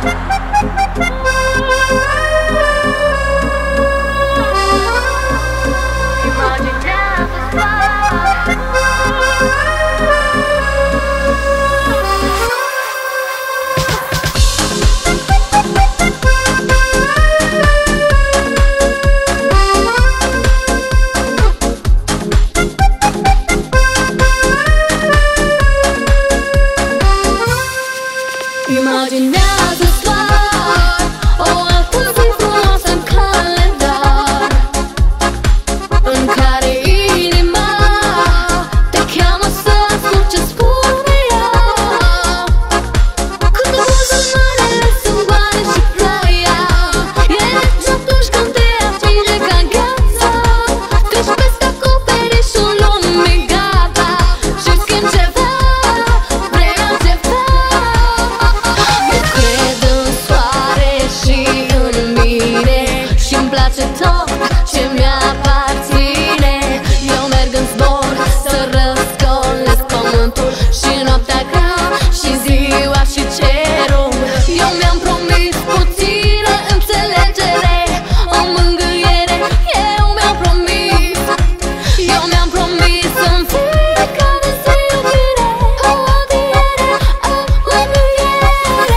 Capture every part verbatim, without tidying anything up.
Imaginează doar o altă zi frumoasă în calendar, în care inima te cheamă să asculti ce spune ea. Când buzunarele sunt goale și ploaia e rece atunci când te atinge ca gheața. Treci peste acoperișul lumii gata și schimbi ceva, vrei altceva. Și-mi place tot ce mi-aparține. Eu merg în zbor să răscolesc pământul și noaptea grea și ziua și cerul. Eu mi-am promis puțină înțelegere, o mângâiere. Eu mi-am promis, eu mi-am promis în fiecare zi iubire, o adiere, o mângâiere.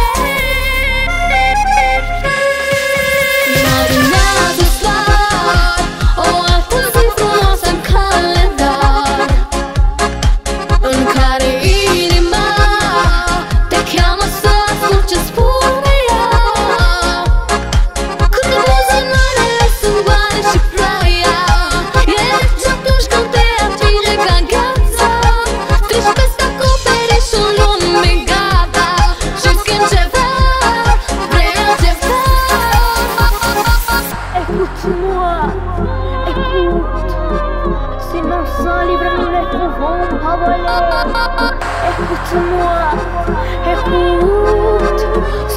Imaginează-ți doar o altă zi frumoasă în calendar, în care inima te cheamă să asculti ce spune ea. Când buzunarele sunt goale și ploaia e rece atunci când te atinge ca gheața. Treci peste acoperișul lumii gata și schimbi ceva, vrei altceva. Écoute-moi, écoute, sinon sans livre nous ne pouvons pas voler. Écoute-moi, écoute,